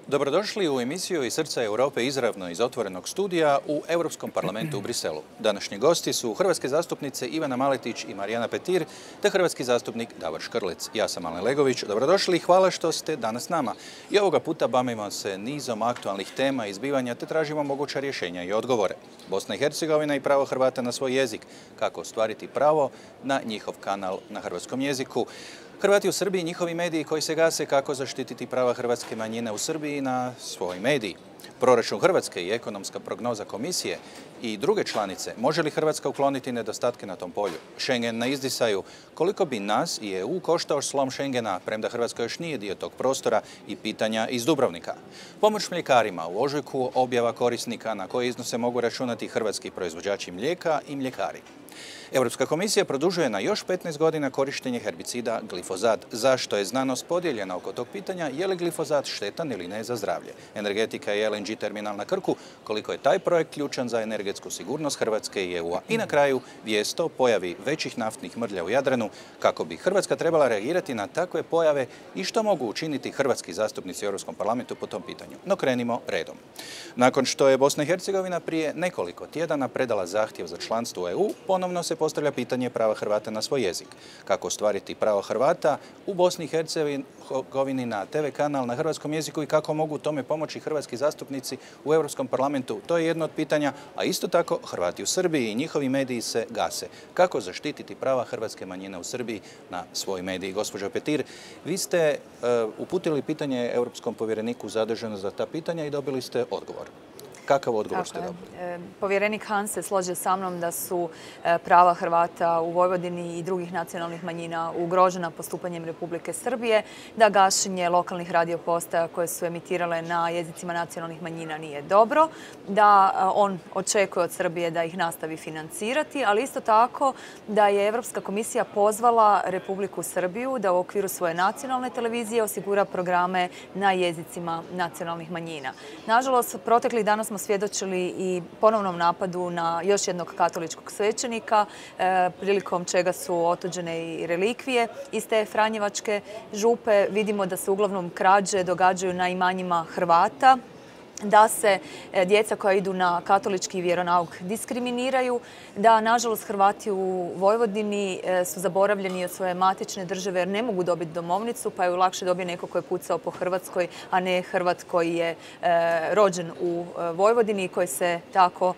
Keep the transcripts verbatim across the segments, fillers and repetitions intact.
Dobrodošli u emisiju iz srca Europe izravno iz otvorenog studija u Europskom parlamentu u Briselu. Današnji gosti su hrvatske zastupnice Ivana Maletić i Marijana Petir te hrvatski zastupnik Davor Škrlec. Ja sam Alen Legović. Dobrodošli i hvala što ste danas s nama. I ovoga puta bavimo se nizom aktualnih tema i zbivanja te tražimo moguća rješenja i odgovore. Bosna i Hercegovina i pravo Hrvata na svoj jezik. Kako ostvariti pravo na njihov kanal na hrvatskom jeziku. Hrvati u Srbiji i njihovi mediji koji se gase, kako zaštititi prava hrvatske manjine u Srbiji na svoj mediji. Proračun Hrvatske i ekonomska prognoza komisije i druge članice. Može li Hrvatska ukloniti nedostatke na tom polju? Schengen na izdisaju. Koliko bi nas i E U koštao slom Schengena, premda Hrvatska još nije dio tog prostora, i pitanja iz Dubrovnika. Pomoć mljekarima. U ožujku objava korisnika na koje iznose mogu računati hrvatski proizvođači mlijeka i mljekari. Europska komisija produžuje na još petnaest godina korištenje herbicida glifozat. Zašto je znanost podijeljena oko tog pitanja? Je li glifozat štetan ili ne za zdravlje? Energetika i L N G terminal na Krku. Koliko je taj projekt ključan za energetsku sigurnost Hrvatske i E U-a? I na kraju vijest o pojavi većih naftnih mrlja u Jadranu. Kako bi Hrvatska trebala reagirati na takve pojave i što mogu učiniti hrvatski zastupnici u Europskom parlamentu po tom pitanju? No krenimo redom. Nakon što je Bosna i Hercegovina prije nekoliko tjedana predala zahtjev za članstvo u E U, ponovno se postavlja pitanje prava Hrvata na svoj jezik. Kako ostvariti pravo Hrvata u Bosni i Hercegovini na T V kanal na hrvatskom jeziku i kako mogu tome pomoći hrvatski zastupnici u Europskom parlamentu? To je jedno od pitanja, a isto tako Hrvati u Srbiji i njihovi mediji se gase. Kako zaštititi prava hrvatske manjine u Srbiji na svoj mediji? Gospođo Petir, vi ste uh, uputili pitanje Europskom povjereniku zaduženo za ta pitanja i dobili ste odgovor. Kakav odgovor ste dobili? Povjerenik Han se složio sa mnom da su prava Hrvata u Vojvodini i drugih nacionalnih manjina ugrožena postupanjem Republike Srbije, da gašenje lokalnih radiopostaja koje su emitirale na jezicima nacionalnih manjina nije dobro, da on očekuje od Srbije da ih nastavi financirati, ali isto tako da je Europska komisija pozvala Republiku Srbiju da u okviru svoje nacionalne televizije osigura programe na jezicima nacionalnih manjina. Nažalost, proteklih dana smo svjedočili i ponovnom napadu na još jednog katoličkog svećenika, e, prilikom čega su otuđene i relikvije iz te Franjevačke župe. Vidimo da se uglavnom krađe događaju na imanjima Hrvata, da se djeca koja idu na katolički vjeronauk diskriminiraju, da nažalost Hrvati u Vojvodini su zaboravljeni od svoje matične države jer ne mogu dobiti domovnicu, pa je lakše dobije neko ko je pucao po Hrvatskoj, a ne Hrvat koji je rođen u Vojvodini i koji se tako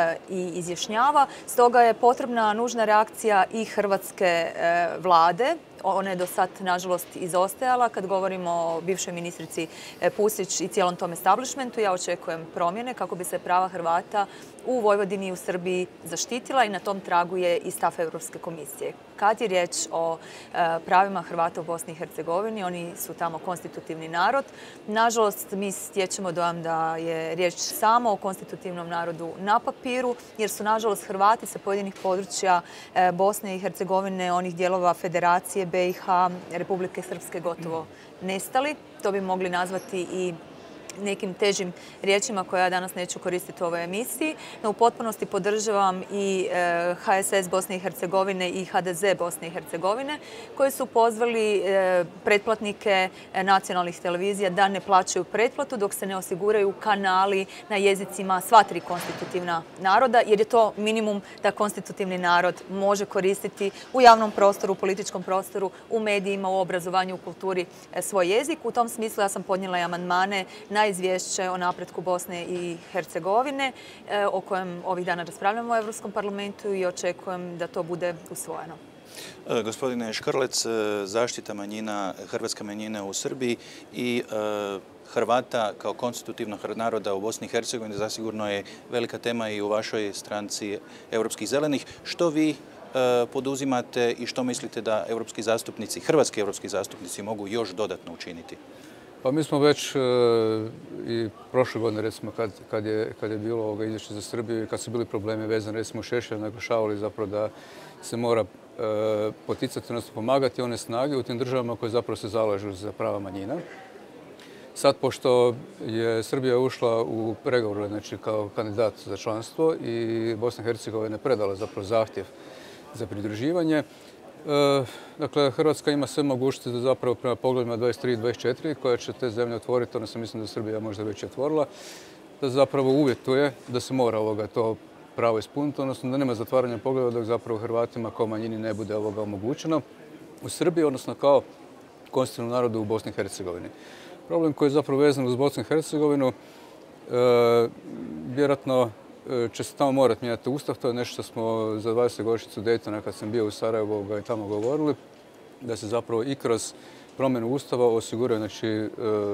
i izjašnjava. Stoga je potrebna nužna reakcija i hrvatske vlade. Ona je do sad, nažalost, izostajala. Kad govorimo o bivšoj ministrici Pusić i cijelom tom establishmentu, ja očekujem promjene kako bi se prava Hrvata u Vojvodini i u Srbiji zaštitila i na tom tragu je i stav Europske komisije. Kad je riječ o pravima Hrvata u Bosni i Hercegovini, oni su tamo konstitutivni narod. Nažalost, mi stječemo dojam da je riječ samo o konstitutivnom narodu na papiru, jer su, nažalost, Hrvati sa pojedinih područja Bosne i Hercegovine, onih dijelova Federacije, B i H, Republike Srpske gotovo nestali. To bi mogli nazvati i nekim težim riječima koje ja danas neću koristiti u ovoj emisiji, no u potpunosti podržavam i H S S Bosne i Hercegovine i H D Z Bosne i Hercegovine koji su pozvali pretplatnike nacionalnih televizija da ne plaćaju pretplatu dok se ne osiguraju kanali na jezicima sva tri konstitutivna naroda, jer je to minimum da konstitutivni narod može koristiti u javnom prostoru, u političkom prostoru, u medijima, u obrazovanju, u kulturi svoj jezik. U tom smislu ja sam podnijela i amandmane na izvješće o napretku Bosne i Hercegovine, o kojem ovih dana raspravljamo u Europskom parlamentu i očekujem da to bude usvojeno. Gospodine Škrlec, zaštita manjina, hrvatske manjine u Srbiji i Hrvata kao konstitutivnog naroda u Bosni i Hercegovini zasigurno je velika tema i u vašoj stranci Europskih zelenih. Što vi poduzimate i što mislite da europski zastupnici, hrvatski europski zastupnici mogu još dodatno učiniti? Pa mi smo već i prošle godine, recimo, kad, kad, je, kad je bilo ovoga izvješće za Srbiju i kad su bili problemi vezani, recimo, Šešelj, naglašavali zapravo da se mora e, poticati, odnosno pomagati one snage u tim državama koje zapravo se zalažu za prava manjina. Sad, pošto je Srbija ušla u pregovore, znači kao kandidat za članstvo i Bosna i Hercegovina predala zapravo zahtjev za pridruživanje, Dakle, Hrvatska ima sve mogućnosti da zapravo prema pogledima dvadeset tri i dvadeset četiri koje će te zemlje otvoriti, odnosno mislim da Srbija možda već otvorila, da zapravo uvjetuje da se mora ovoga to pravo ispuniti, odnosno da nema zatvaranja pogleda dok zapravo Hrvatima kao manjini ne bude ovoga omogućeno u Srbiji, odnosno kao konstitutivnom narodu u Bosni i Hercegovini. Problem koji je zapravo vezan uz Bosnu i Hercegovinu, vjerojatno će se tamo morati mijenjati ustav. To je nešto što smo za dvadesetu godišnjicu Daytona, kad sam bio u Sarajevu, i tamo govorili, da se zapravo i kroz promjenu ustava osiguraju znači,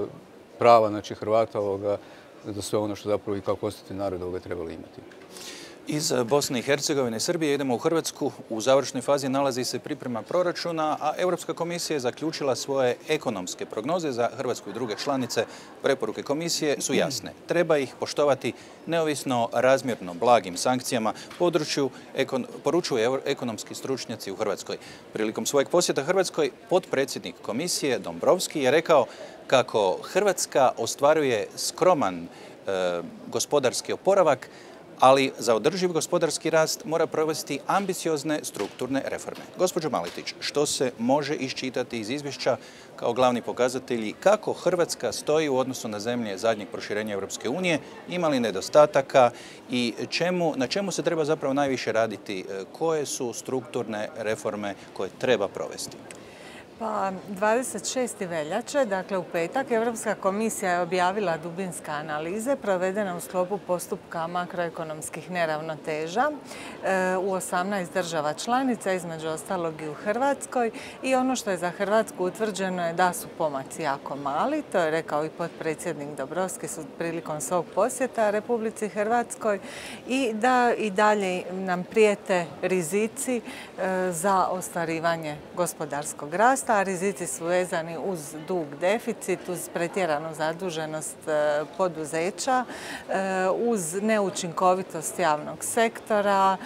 prava znači, Hrvata ovoga, za sve ono što zapravo i kao konstitutivni narod ovoga trebali imati. Iz Bosne i Hercegovine i Srbije idemo u Hrvatsku. U završnoj fazi nalazi se priprema proračuna, a Europska komisija je zaključila svoje ekonomske prognoze za Hrvatsku i druge članice. Preporuke komisije su jasne. Treba ih poštovati neovisno razmjerno blagim sankcijama, području, poručuju ekonomski stručnjaci u Hrvatskoj. Prilikom svojeg posjeta Hrvatskoj, potpredsjednik komisije Dombrovski je rekao kako Hrvatska ostvaruje skroman e, gospodarski oporavak, ali za održiv gospodarski rast mora provesti ambiciozne strukturne reforme. Gospođo Maletić, što se može iščitati iz izvješća kao glavni pokazatelji kako Hrvatska stoji u odnosu na zemlje zadnjeg proširenja Europske unije, ima li nedostataka i čemu, na čemu se treba zapravo najviše raditi, koje su strukturne reforme koje treba provesti? Pa dvadeset šestog veljače, dakle u petak, Europska komisija je objavila dubinske analize provedene u sklopu postupka makroekonomskih neravnoteža u osamnaest država članica, između ostalog i u Hrvatskoj. I ono što je za Hrvatsku utvrđeno je da su pomaci jako mali, to je rekao i potpredsjednik Dombrovski prilikom svog posjeta Republici Hrvatskoj, i da i dalje nam prijete rizici za ostvarivanje gospodarskog rasta. A rizici su vezani uz dug, deficit, uz pretjeranu zaduženost poduzeća, uz neučinkovitost javnog sektora,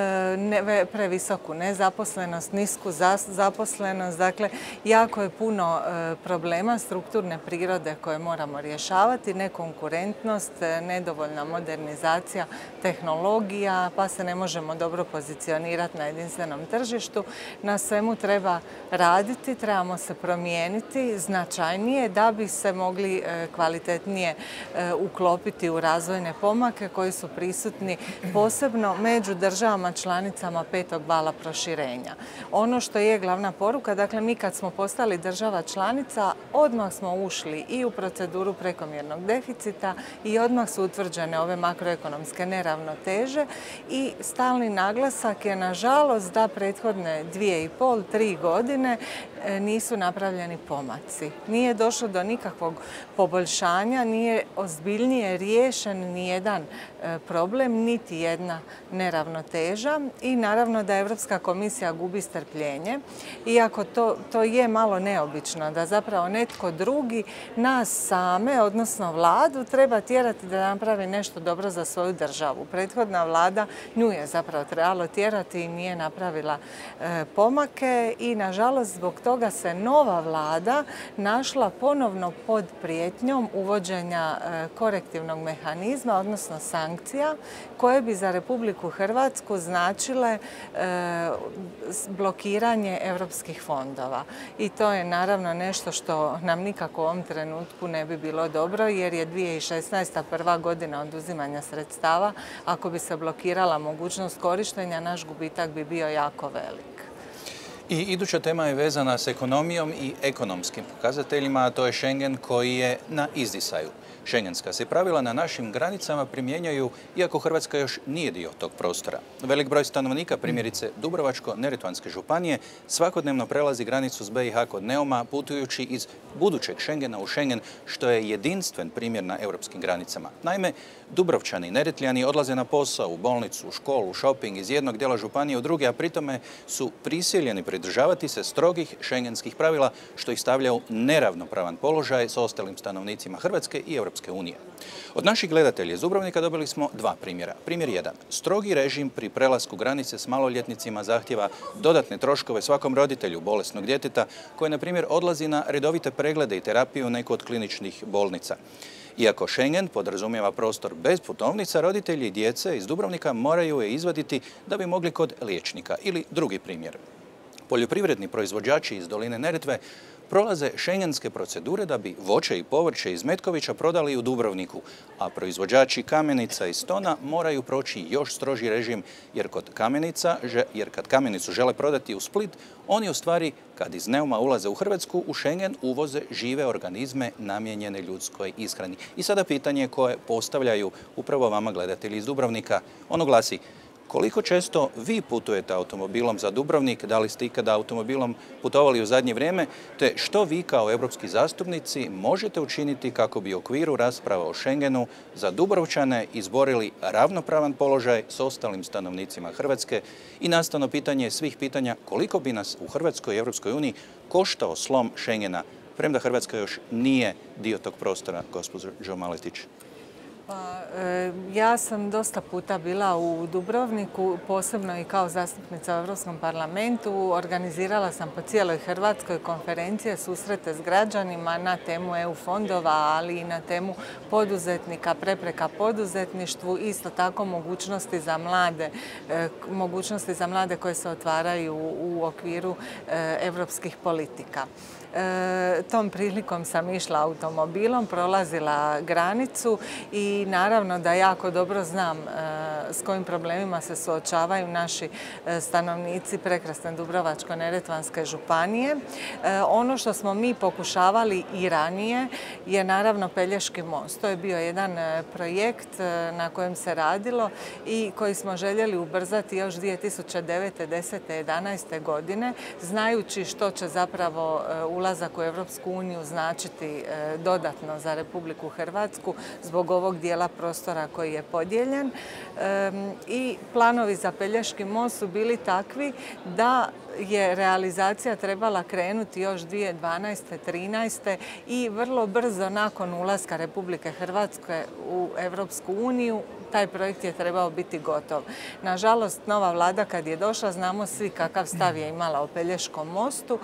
previsoku nezaposlenost, nisku zaposlenost. Dakle, jako je puno problema strukturne prirode koje moramo rješavati, nekonkurentnost, nedovoljna modernizacija tehnologija, pa se ne možemo dobro pozicionirati na jedinstvenom tržištu. Na svemu treba raditi, trebamo se promijeniti značajnije da bi se mogli kvalitetnije uklopiti u razvojne pomake koji su prisutni posebno među državama članicama petog vala proširenja. Ono što je glavna poruka, dakle mi kad smo postali država članica, odmah smo ušli i u proceduru prekomjernog deficita i odmah su utvrđene ove makroekonomske neravnoteže i stalni naglasak je nažalost da prethodne dvije i pol, tri godine nisu napravljeni pomaci. Nije došlo do nikakvog poboljšanja, nije ozbiljnije riješen ni jedan problem, niti jedna neravnoteža i naravno da Europska komisija gubi strpljenje, iako to, to je malo neobično, da zapravo netko drugi nas same, odnosno vladu, treba tjerati da napravi nešto dobro za svoju državu. Prethodna vlada nju je zapravo trebalo tjerati i nije napravila e, pomake i nažalost zbog toga se nova vlada našla ponovno pod prijetnjom uvođenja e, korektivnog mehanizma, odnosno sankcija, koje bi za Republiku Hrvatsku značile e, blokiranje europskih fondova. I to je naravno nešto što nam nikako u ovom trenutku ne bi bilo dobro, jer je dvije tisuće šesnaesta. prva godina oduzimanja sredstava. Ako bi se blokirala mogućnost korištenja, naš gubitak bi bio jako velik. I iduća tema je vezana s ekonomijom i ekonomskim pokazateljima, a to je Schengen koji je na izdisaju. Schengenska se pravila na našim granicama primjenjaju, iako Hrvatska još nije dio tog prostora. Velik broj stanovnika, primjerice Dubrovačko-Neretvanske županije, svakodnevno prelazi granicu s be i ha kod Neuma, putujući iz budućeg Schengena u Schengen, što je jedinstven primjer na europskim granicama. Naime, Dubrovčani i Neretljani odlaze na posao, u bolnicu, u školu, u šoping iz jednog dijela županije u drugi, a pritome su prisiljeni pridržavati se strogih schengenskih pravila, što ih stavlja u neravnopravan položaj s ostalim stanovnicima Hrvatske i Europske unije. Od naših gledatelja iz Dubrovnika dobili smo dva primjera. Primjer jedan. Strogi režim pri prelasku granice s maloljetnicima zahtjeva dodatne troškove svakom roditelju bolesnog djeteta koje, na primjer, odlazi na redovite preglede i terapiju u neku od kliničnih bolnica. Iako Schengen podrazumijeva prostor bez putovnica, roditelji i djece iz Dubrovnika moraju je izvaditi da bi mogli kod liječnika. Ili drugi primjer. Poljoprivredni proizvođači iz doline Neretve prolaze šengenske procedure da bi voće i povrće iz Metkovića prodali u Dubrovniku, a proizvođači kamenica i stona moraju proći još stroži režim, jer kod kamenica, jer kad kamenicu žele prodati u Split, oni u stvari, kad iz Neuma ulaze u Hrvatsku, u Šengen uvoze žive organizme namijenjene ljudskoj ishrani. I sada pitanje koje postavljaju upravo vama gledatelji iz Dubrovnika, ono glasi: koliko često vi putujete automobilom za Dubrovnik, da li ste ikada automobilom putovali u zadnje vrijeme, te što vi kao europski zastupnici možete učiniti kako bi u okviru rasprava o Šengenu za Dubrovčane izborili ravnopravan položaj s ostalim stanovnicima Hrvatske? I nastavno pitanje svih pitanja: koliko bi nas u Hrvatskoj i Europskoj uniji koštao slom Šengena, premda Hrvatska još nije dio tog prostora, gospođo Maletić? Pa, e, ja sam dosta puta bila u Dubrovniku, posebno i kao zastupnica u Europskom parlamentu. Organizirala sam po cijeloj Hrvatskoj konferencije, susrete s građanima na temu E U fondova, ali i na temu poduzetnika, prepreka poduzetništvu, isto tako mogućnosti za mlade, e, mogućnosti za mlade koje se otvaraju u okviru e, europskih politika. E, tom prilikom sam išla automobilom, prolazila granicu i naravno da jako dobro znam e, s kojim problemima se suočavaju naši e, stanovnici prekrasne Dubrovačko-neretvanske županije. E, ono što smo mi pokušavali i ranije je naravno Pelješki most. To je bio jedan e, projekt e, na kojem se radilo i koji smo željeli ubrzati još dvije tisuće devete, desete, jedanaeste godine, znajući što će zapravo e, ulazak u Europsku uniju značiti dodatno za Republiku Hrvatsku zbog ovog dijela prostora koji je podijeljen. I planovi za Pelješki most su bili takvi da je realizacija trebala krenuti još dvije tisuće dvanaeste, trinaeste i vrlo brzo nakon ulaska Republike Hrvatske u Europsku uniju taj projekt je trebao biti gotov. Nažalost, nova vlada kad je došla, znamo svi kakav stav je imala o Pelješkom mostu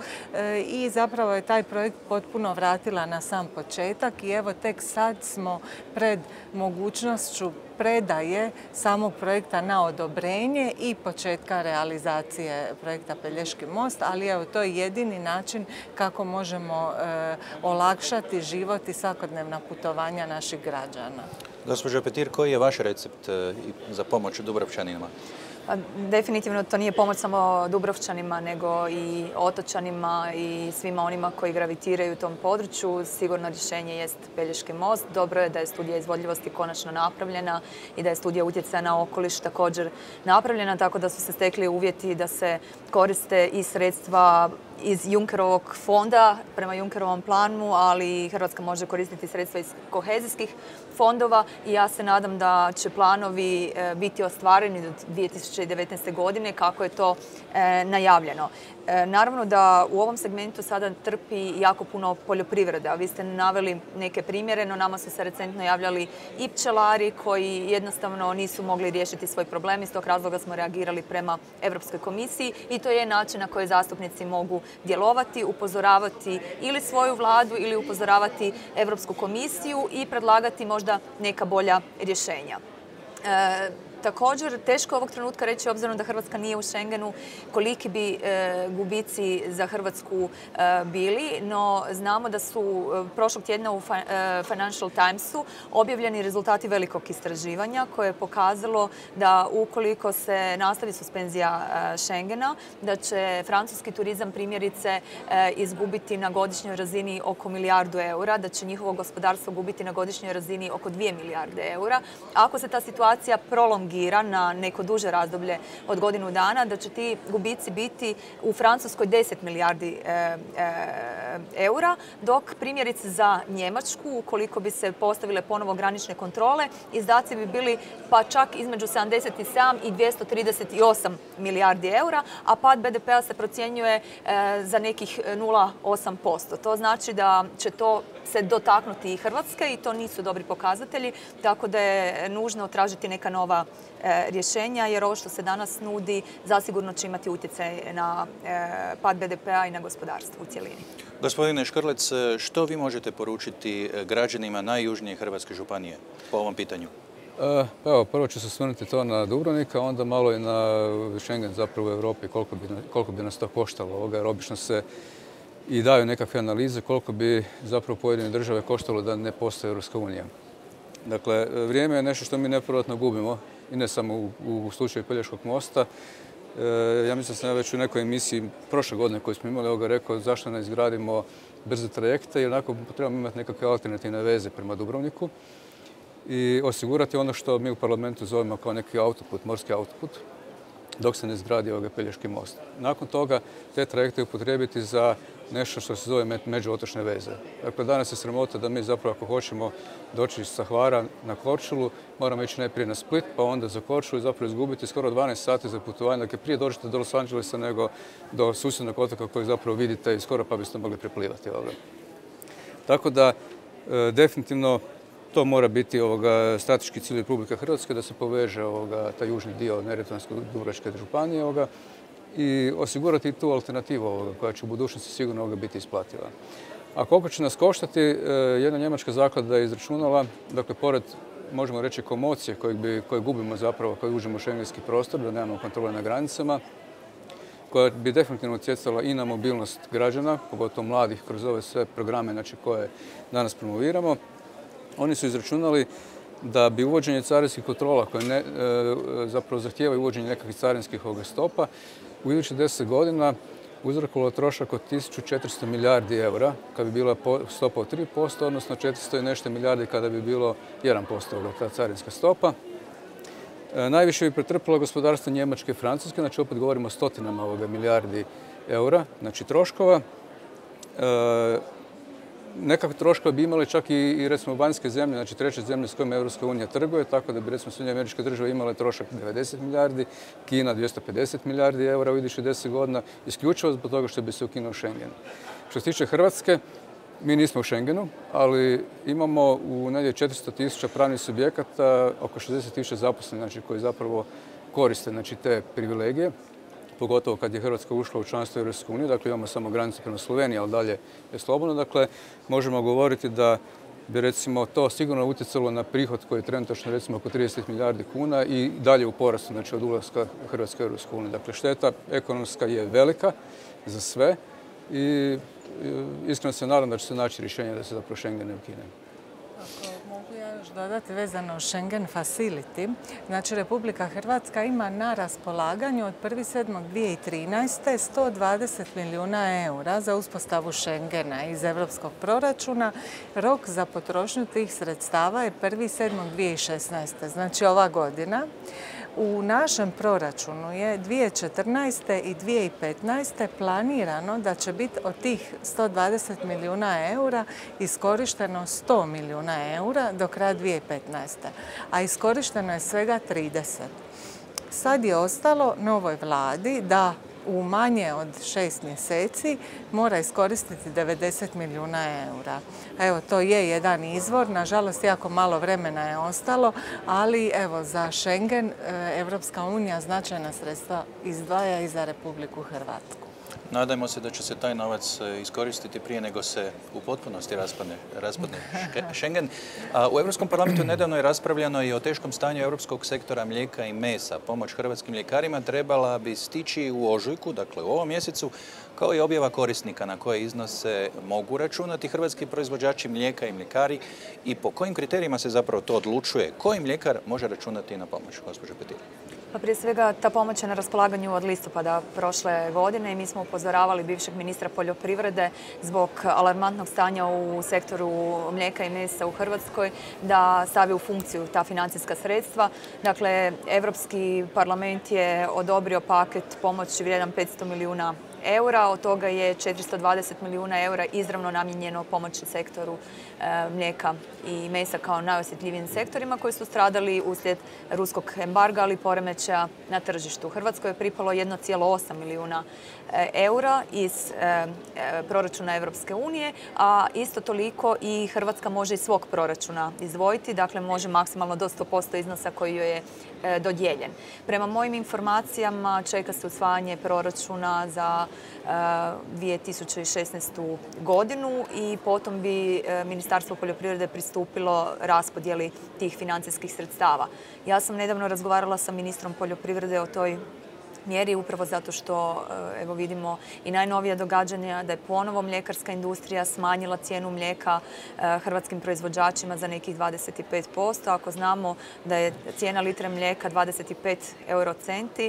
i zapravo je taj projekt potpuno vratila na sam početak i evo tek sad smo pred mogućnošću predaje samog projekta na odobrenje i početka realizacije projekta Pelješki most, ali evo to je jedini način kako možemo e, olakšati život i svakodnevna putovanja naših građana. Gospođo Petir, koji je vaš recept za pomoć Dubrovčanima? Definitivno to nije pomoć samo Dubrovčanima, nego i otočanima i svima onima koji gravitiraju u tom području. Sigurno rješenje jest Pelješki most. Dobro je da je studija izvodljivosti konačno napravljena i da je studija utjecaja na okoliš također napravljena, tako da su se stekli uvjeti da se koriste i sredstva iz Junckerovog fonda prema Junckerovom planu, ali Hrvatska može koristiti sredstva iz kohezijskih fondova i ja se nadam da će planovi biti ostvareni do dvije tisuće devetnaeste. godine kako je to najavljeno. Naravno da u ovom segmentu sada trpi jako puno poljoprivreda. Vi ste naveli neke primjere, no nama su se recentno javljali i pčelari koji jednostavno nisu mogli riješiti svoj problem. Iz tog razloga smo reagirali prema Europskoj komisiji i to je način na koji zastupnici mogu djelovati, upozoravati ili svoju vladu ili upozoravati Europsku komisiju i predlagati možda neka bolja rješenja. E, Također, teško ovog trenutka reći, obzirom da Hrvatska nije u Schengenu, koliki bi e, gubici za Hrvatsku e, bili, no znamo da su e, prošlog tjedna u fa, e, Financial Timesu objavljeni rezultati velikog istraživanja koje je pokazalo da ukoliko se nastavi suspenzija e, Schengena, da će francuski turizam primjerice e, izgubiti na godišnjoj razini oko milijardu eura, da će njihovo gospodarstvo gubiti na godišnjoj razini oko dvije milijarde eura. Ako se ta situacija prolongira na neko duže razdoblje od godinu dana, da će ti gubici biti u Francuskoj deset milijardi e, e, eura, dok primjerice za Njemačku, ukoliko bi se postavile ponovo granične kontrole, izdaci bi bili pa čak između sedamdeset sedam i dvjesto trideset osam milijardi eura, a pad be de pea se procjenjuje e, za nekih nula zarez osam posto. To znači da će to se dotaknuti i Hrvatske i to nisu dobri pokazatelji, tako da je nužno tražiti neka nova e, rješenja, jer ovo što se danas nudi zasigurno će imati utjecaj na e, pad be de pea i na gospodarstvo u cjelini. Gospodine Škrlec, što vi možete poručiti građanima najjužnije Hrvatske županije po ovom pitanju? Evo, prvo ću se osvrnuti to na Dubrovnika, onda malo i na Schengen zapravo u Europi, koliko bi, koliko bi nas to koštalo ovoga, jer obično se i daju nekakve analize koliko bi zapravo pojedine države koštalo da ne postoji Europska unija. Dakle, vrijeme je nešto što mi nepovratno gubimo i ne samo u, u slučaju Pelješkog mosta. E, ja mislim da sam ja već u nekoj emisiji prošle godine koju smo imali ovoga rekao zašto ne izgradimo brze trajekte, jer onako trebamo imati nekakve alternativne veze prema Dubrovniku i osigurati ono što mi u parlamentu zovemo kao neki autoput, morski autoput, dok se ne izgradi ovaj Pelješki most. Nakon toga te trajekte upotrijebiti za nešto što se zove međuotočne veze. Dakle, danas je sramota da mi zapravo ako hoćemo doći sa Hvara na Korčulu, moramo ići najprije na Split, pa onda za Korčulu i zapravo izgubiti skoro dvanaest sati za putovanje. Dakle, prije dođete do Los Angelesa nego do susjednog otoka koji zapravo vidite i skoro pa biste mogli preplivati ovdje. Tako da, e, definitivno, to mora biti ovoga, strateški cilj Republike Hrvatske da se poveže ovoga, taj južni dio Neretvansko-Dubrovačke županije ovoga, i osigurati tu alternativu ovoga, koja će u budućnosti sigurno ovoga biti isplativa. A koliko će nas koštati, jedna njemačka zaklada je izračunala, dakle, pored, možemo reći, komocije koje, bi, koje gubimo zapravo kad uđemo u šengenski prostor, da nemamo kontrole na granicama, koja bi definitivno utjecala i na mobilnost građana, pogotovo mladih, kroz ove sve programe znači, koje danas promoviramo. Oni su izračunali da bi uvođenje carinskih kontrola koje ne, e, zapravo zahtijevaju uvođenje nekakvih carinskih stopa u idućih deset godina uzrokovalo trošak od tisuću četiristo milijardi eura kada bi bila stopa od tri posto, odnosno četiristo i nešto milijardi kada bi bilo jedan posto ta carinska stopa. E, najviše bi pretrpilo gospodarstvo Njemačke i Francuske, znači opet govorimo o stotinama ovoga milijardi eura, znači troškova. E, Nekakve troškove bi imali čak i, i recimo vanjske zemlje, znači treće zemlje s kojima Europska unija trguje, tako da bi recimo Sjedinjene Američke Države imale trošak devedeset milijardi, Kina dvjesto pedeset milijardi eura u idućih deset godina, isključivo zbog toga što bi se ukinuo Schengen. Što se tiče Hrvatske, mi nismo u Schengenu, ali imamo u negdje četiristo tisuća pravnih subjekata, oko šezdeset tisuća zaposlenih, znači koji zapravo koriste znači, te privilegije, pogotovo kad je Hrvatska ušla u članstvo Europske unije, dakle imamo samo granicu prema Sloveniji, ali dalje je slobodno. Dakle, možemo govoriti da bi recimo to sigurno utjecalo na prihod koji je trenutačno recimo oko trideset milijardi kuna i dalje u porastu, znači od ulaska Hrvatske u Europsku uniju. Dakle, šteta ekonomska je velika za sve i iskreno se nadam da će se naći rješenje da se zapravo Schengen ne ukine. Mogu ja još dodati vezano Schengen Facility. Znači, Republika Hrvatska ima na raspolaganju od prvog sedmog dvije tisuće trinaeste. sto dvadeset milijuna eura za uspostavu Schengena iz europskog proračuna. Rok za potrošnju tih sredstava je prvog sedmog dvije tisuće šesnaeste. Znači, ova godina. U našem proračunu je dvije tisuće četrnaeste. i dvije tisuće petnaeste. planirano da će biti od tih sto dvadeset milijuna eura iskorišteno sto milijuna eura do kraja dvije tisuće petnaeste. A iskorišteno je svega trideset. Sad je ostalo novoj vladi da u manje od šest mjeseci mora iskoristiti devedeset milijuna eura. Evo, to je jedan izvor. Nažalost, jako malo vremena je ostalo, ali evo, za Schengen Europska unija značajna sredstva izdvaja i za Republiku Hrvatsku. Nadajmo se da će se taj novac iskoristiti prije nego se u potpunosti raspadne, raspadne Schengen. U Europskom parlamentu nedavno je raspravljano i o teškom stanju europskog sektora mlijeka i mesa. Pomoć hrvatskim mljekarima trebala bi stići u ožujku, dakle u ovom mjesecu, kao i objava korisnika na koje iznose mogu računati hrvatski proizvođači mlijeka i mljekari i po kojim kriterijima se zapravo to odlučuje. Koji mljekar može računati na pomoć, gospođo Petir? Pa prije svega, ta pomoć je na raspolaganju od listopada prošle godine i mi smo upozoravali bivšeg ministra poljoprivrede zbog alarmantnog stanja u sektoru mlijeka i mesa u Hrvatskoj da stavi u funkciju ta financijska sredstva. Dakle, Europski parlament je odobrio paket pomoći vrijedan petsto milijuna eura, od toga je četiristo dvadeset milijuna eura izravno namijenjeno pomoći sektoru e, mlijeka i mesa kao najosjetljivijim sektorima koji su stradali uslijed ruskog embarga, ali poremećaja na tržištu. Hrvatskoj je pripalo jedan zarez osam milijuna eura iz e, proračuna Europske unije, a isto toliko i Hrvatska može iz svog proračuna izdvojiti, dakle može maksimalno do sto posto iznosa koji joj je e, dodijeljen. Prema mojim informacijama čeka se usvajanje proračuna za dvije tisuće šesnaestu. godinu i potom bi Ministarstvo poljoprivrede pristupilo raspodjeli tih financijskih sredstava. Ja sam nedavno razgovarala sa ministrom poljoprivrede o toj mjeri upravo zato što evo vidimo i najnovija događanja da je ponovo mljekarska industrija smanjila cijenu mlijeka hrvatskim proizvođačima za nekih dvadeset pet posto. Ako znamo da je cijena litre mlijeka dvadeset pet eurocenti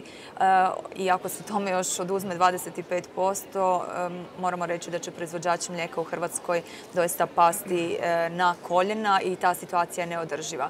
i ako se tome još oduzme dvadeset pet posto, moramo reći da će proizvođači mlijeka u Hrvatskoj doista pasti na koljena i ta situacija je neodrživa.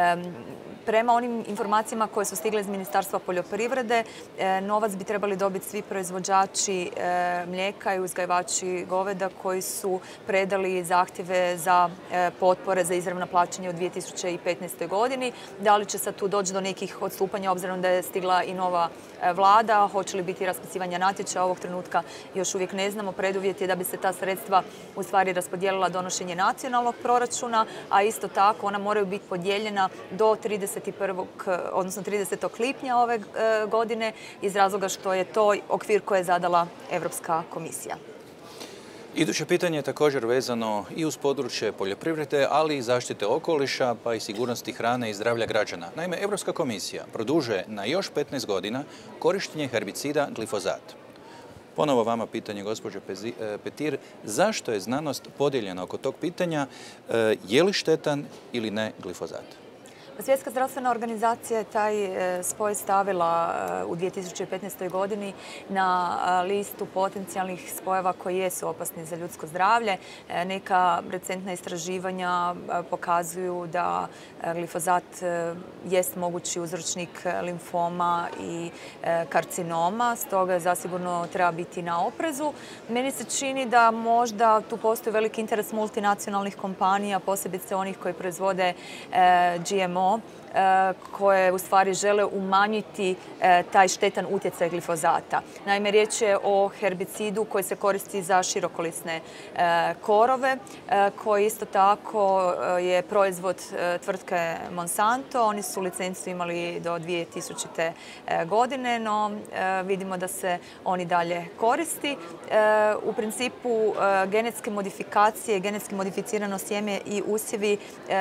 Prema onim informacijama koje su stigle iz Ministarstva poljoprivrede, novac bi trebali dobiti svi proizvođači mlijeka i uzgajivači goveda koji su predali zahtjeve za potpore za izravna plaćanja u dvije tisuće petnaestoj. godini. Da li će sad tu doći do nekih odstupanja obzirom da je stigla i nova vlada, hoće li biti raspisivanja natječaja, ovog trenutka još uvijek ne znamo. Preduvjet je da bi se ta sredstva u stvari raspodijelila donošenje nacionalnog proračuna, a isto tako ona moraju biti podijeljena do trideset prvog odnosno tridesetog lipnja ove godine iz razloga što je to okvir koji je zadala Europska komisija. Iduće pitanje je također vezano i uz područje poljoprivrede, ali i zaštite okoliša, pa i sigurnosti hrane i zdravlja građana. Naime, Europska komisija produžuje na još petnaest godina korištenje herbicida glifozat. Ponovo vama pitanje, gospođo Petir, zašto je znanost podijeljena oko tog pitanja, je li štetan ili ne glifozat? Svjetska zdravstvena organizacija je taj spoj stavila u dvije tisuće petnaestoj. godini na listu potencijalnih spojeva koji jesu opasni za ljudsko zdravlje. Neka recentna istraživanja pokazuju da glifozat jest mogući uzročnik limfoma i karcinoma, stoga zasigurno treba biti na oprezu. Meni se čini da možda tu postoji veliki interes multinacionalnih kompanija, posebice onih koji proizvode G M O, koje u stvari žele umanjiti taj štetan utjecaj glifozata. Naime, riječ je o herbicidu koji se koristi za širokolisne korove, koji isto tako je proizvod tvrtke Monsanto. Oni su licencu imali do dvije tisućite. godine, no vidimo da se oni dalje koristi. U principu genetske modifikacije, genetski modificirano sjeme i usjevi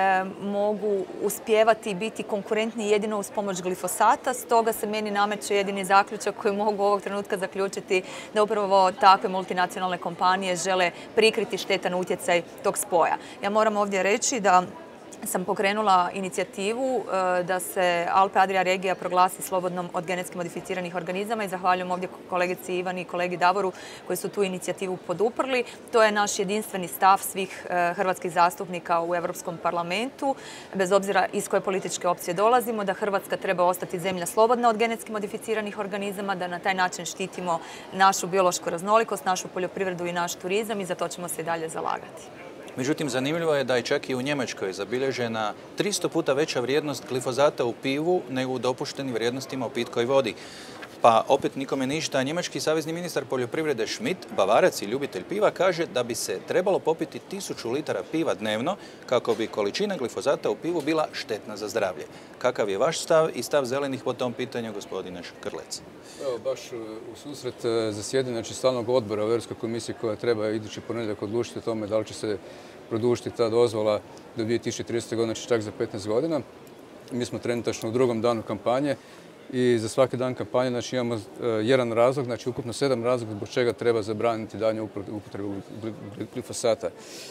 mogu uspijevati i biti konkurentni jedino uz pomoć glifosata, stoga se meni nameće jedini zaključak koji mogu ovog trenutka zaključiti da upravo takve multinacionalne kompanije žele prikriti štetan utjecaj tog spoja. Ja moram ovdje reći da sam pokrenula inicijativu da se Alpe-Adria regija proglasi slobodnom od genetski modificiranih organizama i zahvaljujem ovdje kolegici Ivani i kolegi Davoru koji su tu inicijativu poduprli. To je naš jedinstveni stav svih hrvatskih zastupnika u Europskom parlamentu, bez obzira iz koje političke opcije dolazimo, da Hrvatska treba ostati zemlja slobodna od genetski modificiranih organizama, da na taj način štitimo našu biološku raznolikost, našu poljoprivredu i naš turizam i za to ćemo se i dalje zalagati. Međutim, zanimljivo je da je čak i u Njemačkoj zabilježena tristo puta veća vrijednost glifozata u pivu nego u dopuštenim vrijednostima u pitkoj vodi. Pa opet nikome ništa. Njemački savezni ministar poljoprivrede Schmidt, Bavarac i ljubitelj piva, kaže da bi se trebalo popiti tisuću litara piva dnevno kako bi količina glifozata u pivu bila štetna za zdravlje. Kakav je vaš stav i stav zelenih po tom pitanju, gospodine Škrlec? Evo, baš u susret zasjedanja znači, stalnog odbora u Europskoj komisiji koja treba idući ponedjeljak odlučiti o tome da li će se produžiti ta dozvola do dvije tisuće tridesete. godine, znači čak za petnaest godina. Mi smo trenutačno u drugom danu kampanje i za svaki dan kampanje znači, imamo jedan razlog, znači ukupno sedam razloga zbog čega treba zabraniti daljnju upotrebu glifosata.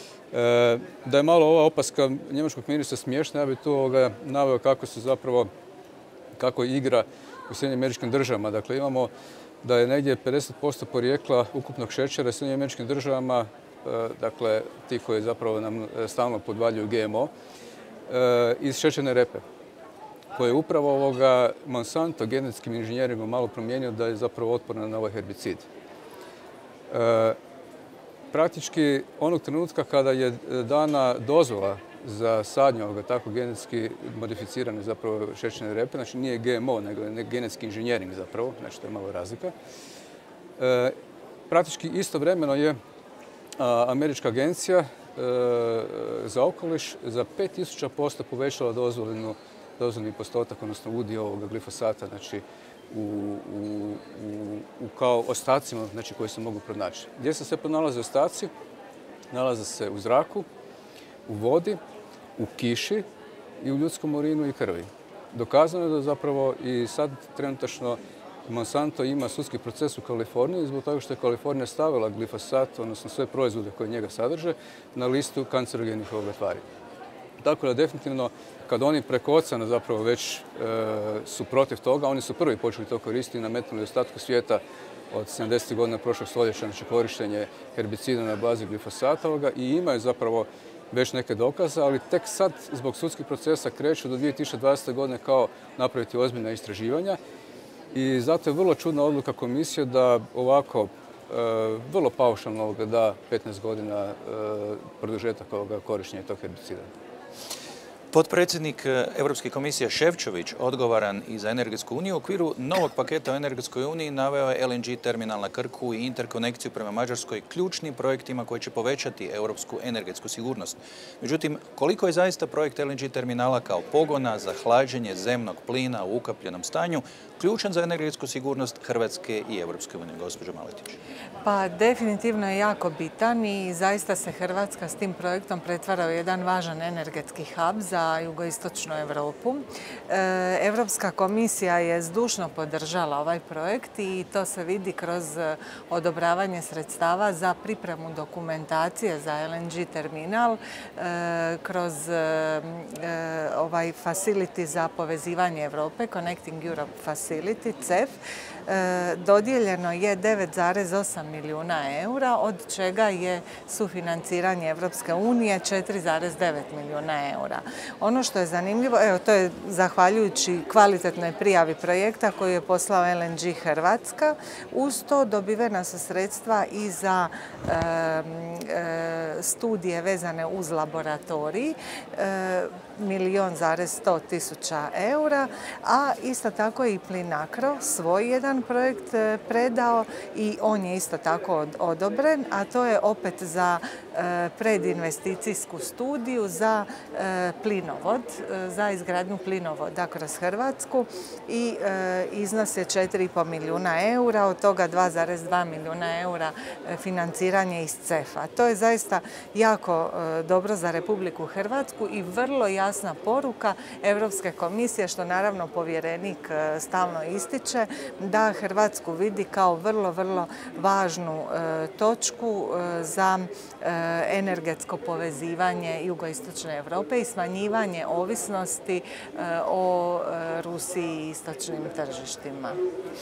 Da je malo ova opaska njemačkog ministra smiješna, ja bih tu naveo kako se zapravo, kako igra u Sjedinjenim Američkim Državama. Dakle, imamo da je negdje pedeset posto porijekla ukupnog šećera u Sjedinjenim Američkim Državama, dakle, ti koji zapravo nam stalno podvaljuju G M O, iz šećerne repe, koje je upravo ovoga Monsanto genetskim inženjeringom malo promijenio da je zapravo otporna na ovaj herbicid. E, praktički onog trenutka kada je dana dozvola za sadnju ovoga tako genetski modificirane zapravo šećerne repe, znači nije G M O, nego je genetski inženjering zapravo, znači to je malo razlika. E, praktički istovremeno je a, Američka agencija e, za okoliš za pet tisuća posto povećala dozvoljenu dozvoljeni postotak, odnosno udio ovoga glifosata znači, u, u, u kao ostacima, znači, koji se mogu pronaći. Gdje se sve pronalaze ostaci? Nalaze se u zraku, u vodi, u kiši i u ljudskom urinu i krvi. Dokazano je da zapravo i sad trenutačno Monsanto ima sudski proces u Kaliforniji zbog toga što je Kalifornija stavila glifosat, odnosno sve proizvode koje njega sadrže, na listu kancerogenih tvari. Tako da definitivno kad oni preko oceana zapravo već e, su protiv toga, oni su prvi počeli to koristiti i nametnuli ostatku svijeta od sedamdesetih godina prošlog stoljeća, znači korištenje herbicida na bazi glifosata i imaju zapravo već neke dokaze, ali tek sad zbog sudskih procesa kreću do dvije tisuće dvadesete. godine kao napraviti ozbiljna istraživanja. I zato je vrlo čudna odluka komisije da ovako e, vrlo paušalno da petnaest godina e, produžetak korištenja tog herbicida. Potpredsjednik Europske komisije Šefčović, odgovoran i za energetsku uniju, u okviru novog paketa o energetskoj uniji naveo je L N G terminal na Krku i interkonekciju prema Mađarskoj ključnim projektima koji će povećati europsku energetsku sigurnost. Međutim, koliko je zaista projekt L N G terminala kao pogona za hlađenje zemnog plina u ukapljenom stanju ključan za energetsku sigurnost Hrvatske i Europske unije, gospođo Maletić? Pa definitivno je jako bitan i zaista se Hrvatska s tim projektom pretvara u jedan važan energetski hub za jugoistočnu Europu. E, Europska komisija je zdušno podržala ovaj projekt i to se vidi kroz odobravanje sredstava za pripremu dokumentacije za L N G terminal, e, kroz e, ovaj facility za povezivanje Europe, Connecting Europe Facility, C E F. E, dodijeljeno je devet zarez osam milijuna eura, od čega je sufinanciranje Evropske unije četiri zarez devet milijuna eura. Ono što je zanimljivo, evo, to je zahvaljujući kvalitetnoj prijavi projekta koju je poslao L N G Hrvatska. Uz to dobivena su sredstva i za e, e, studije vezane uz laboratorij, e, milijon zarez sto tisuća eura, a isto tako i Plinacro svoj jedan projekt predao i on je isto tako odobren, a to je opet za predinvesticijsku studiju za plinovod, za izgradnju plinovoda kroz Hrvatsku i iznos je četiri i pol milijuna eura, od toga dva zarez dva milijuna eura financiranje iz C E F-a. To je zaista jako dobro za Republiku Hrvatsku i vrlo jasna poruka Europske komisije, što naravno povjerenik stalno ističe, da Hrvatsku vidi kao vrlo, vrlo važnu točku za energetsko povezivanje jugoistočne Europe i smanjivanje ovisnosti o Rusiji i istočnim tržištima.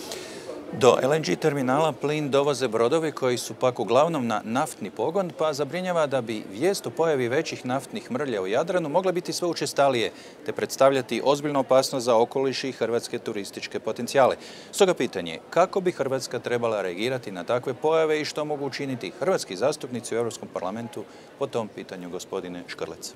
Do L N G terminala plin dovoze brodovi koji su pak uglavnom na naftni pogon, pa zabrinjava da bi vijest o pojavi većih naftnih mrlja u Jadranu mogla biti sve učestalije te predstavljati ozbiljnu opasnost za okoliš i hrvatske turističke potencijale. Stoga pitanje, kako bi Hrvatska trebala reagirati na takve pojave i što mogu učiniti hrvatski zastupnici u Europskom parlamentu po tom pitanju, gospodine Škrlec?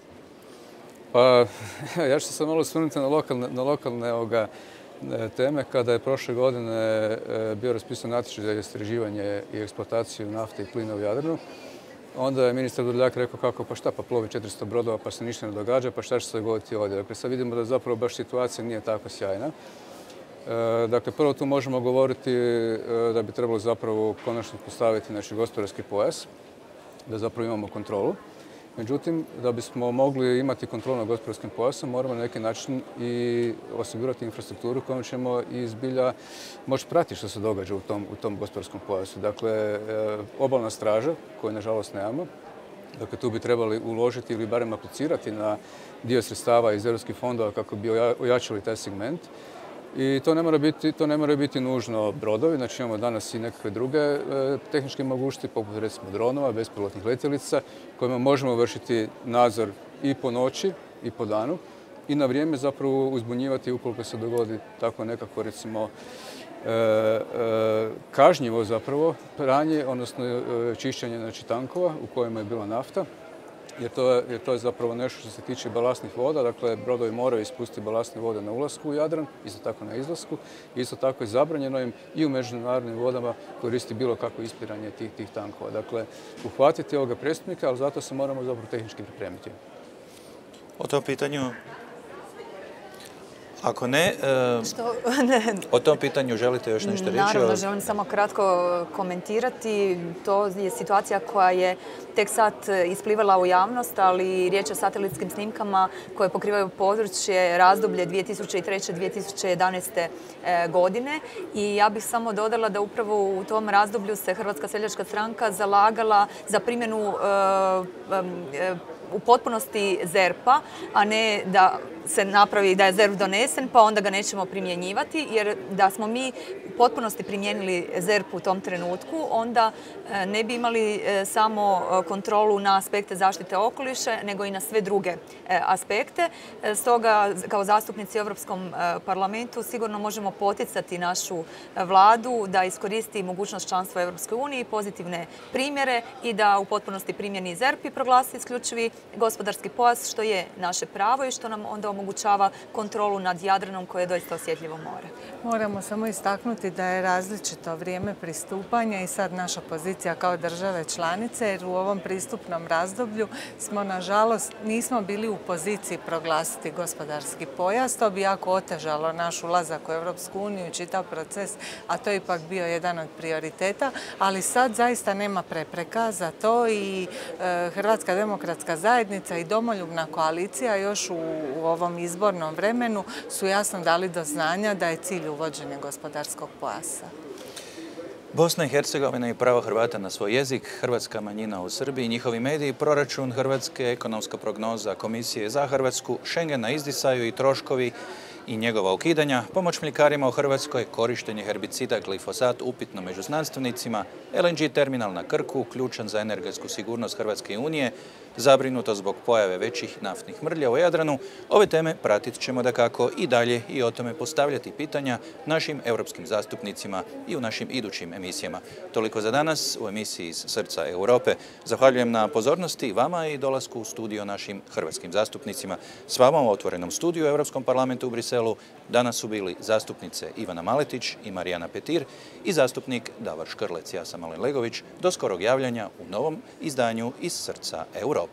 Pa, ja ću se malo osvrnuti na lokalne, na lokalne ovoga, teme. Kada je prošle godine bio raspisan natječaj za istraživanje i eksploataciju nafte i plina u Jadranu, onda je ministar Vrdoljak rekao kako pa šta, pa plovi četiristo brodova pa se ništa ne događa, pa šta će se dogoditi ovdje. Dakle, sad vidimo da zapravo baš situacija nije tako sjajna. Dakle, prvo tu možemo govoriti da bi trebalo zapravo konačno postaviti naš gospodarski pojas, da zapravo imamo kontrolu. Međutim, da bismo mogli imati kontrolu nad gospodarskim pojasom, moramo na neki način i osigurati infrastrukturu kojom ćemo i zbilja moći pratiti što se događa u tom, u tom gospodarskom pojasu. Dakle, obalna straža, koju nažalost nemamo, dakle, tu bi trebali uložiti ili barem aplicirati na dio sredstava iz europskih fondova kako bi ojačali taj segment. I to ne mora biti, to ne mora biti nužno brodovi, znači imamo danas i nekakve druge e, tehničke mogućnosti, poput recimo dronova, bespilotnih letjelica, kojima možemo vršiti nadzor i po noći i po danu i na vrijeme zapravo uzbunjivati ukoliko se dogodi tako nekako recimo e, e, kažnjivo zapravo pranje, odnosno e, čišćenje znači, tankova u kojima je bila nafta. Jer to, je, jer to je zapravo nešto što se tiče balastnih voda. Dakle, brodovi moraju ispustiti balastne vode na ulasku u Jadran, isto tako na izlasku. Isto tako je zabranjeno im i u međunarodnim vodama koristi bilo kakvo ispiranje tih, tih tankova. Dakle, uhvatiti ovoga prestupnika, ali zato se moramo zapravo tehnički pripremiti. O tom pitanju Ako ne, o tom pitanju želite još nešto reći? Naravno, želim samo kratko komentirati. To je situacija koja je tek sad isplivala u javnost, ali riječ je o satelitskim snimkama koje pokrivaju područje razdoblje dvije tisuće treće do dvije tisuće jedanaeste. godine. I ja bih samo dodala da upravo u tom razdoblju se Hrvatska seljačka stranka zalagala za primjenu u potpunosti ZERP-a, a ne da se napravi da je ZERP donesen pa onda ga nećemo primjenjivati, jer da smo mi u potpunosti primijenili ZERP u tom trenutku, onda ne bi imali samo kontrolu na aspekte zaštite okoliša, nego i na sve druge aspekte. Stoga, kao zastupnici u Europskom parlamentu, sigurno možemo poticati našu vladu da iskoristi mogućnost članstva u Europskoj uniji, pozitivne primjere i da u potpunosti primjeni ZERP i proglasi isključivi gospodarski pojas, što je naše pravo i što nam onda omogućava kontrolu nad Jadranom, koje je doista osjetljivo more. Moramo samo istaknuti da je različito vrijeme pristupanja i sad naša pozicija kao države članice, jer u ovom pristupnom razdoblju smo, nažalost, nismo bili u poziciji proglasiti gospodarski pojas. To bi jako otežalo naš ulazak u Europsku uniju i čitav proces, a to je ipak bio jedan od prioriteta, ali sad zaista nema prepreka za to i Hrvatska demokratska zajednica i Domoljubna koalicija još u, u ovom izbornom vremenu su jasno dali do znanja da je cilj uvođenje gospodarskog pojasa. Bosna i Hercegovina i pravo Hrvata na svoj jezik, hrvatska manjina u Srbiji, njihovi mediji, proračun Hrvatske, ekonomska prognoza Komisije za Hrvatsku, Schengen na izdisaju i troškovi i njegova ukidanja, pomoć mljekarima u Hrvatskoj, korištenje herbicida glifosat upitno među znanstvenicima, L N G terminal na Krku, ključan za energetsku sigurnost Hrvatske unije, zabrinuto zbog pojave većih naftnih mrlja u Jadranu. Ove teme pratit ćemo dakako i dalje i o tome postavljati pitanja našim europskim zastupnicima i u našim idućim emisijama. Toliko za danas u emisiji iz Srca Europe. Zahvaljujem na pozornosti vama i dolasku u studio našim hrvatskim zastupnicima. S vama u otvorenom studiju u Europskom parlamentu u Briselu danas su bili zastupnice Ivana Maletić i Marijana Petir i zastupnik Davor Škrlec. Ja sam Alen Legović. Do skorog javljanja u novom izdanju iz Srca Europe.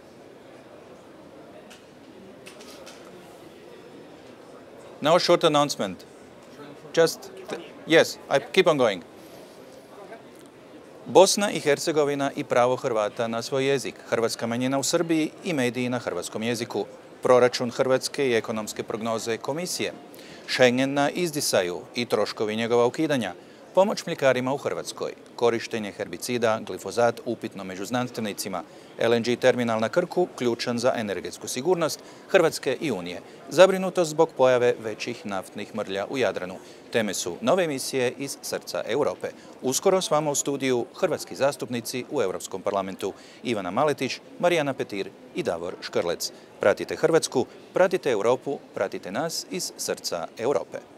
Now a short announcement. Just, yes, I keep on going. Bosna i Hercegovina i pravo Hrvata na svoj jezik, hrvatska manjina u Srbiji i mediji na hrvatskom jeziku, proračun Hrvatske i ekonomske prognoze Komisije, Schengen na izdisaju i troškovi njegova ukidanja, pomoć mljekarima u Hrvatskoj, korištenje herbicida, glifozat upitno među znanstvenicima, L N G terminal na Krku, ključan za energetsku sigurnost Hrvatske i Unije, zabrinutost zbog pojave većih naftnih mrlja u Jadranu. Teme su nove emisije iz Srca Europe. Uskoro s vama u studiju hrvatski zastupnici u Europskom parlamentu Ivana Maletić, Marijana Petir i Davor Škrlec. Pratite Hrvatsku, pratite Europu, pratite nas iz Srca Europe.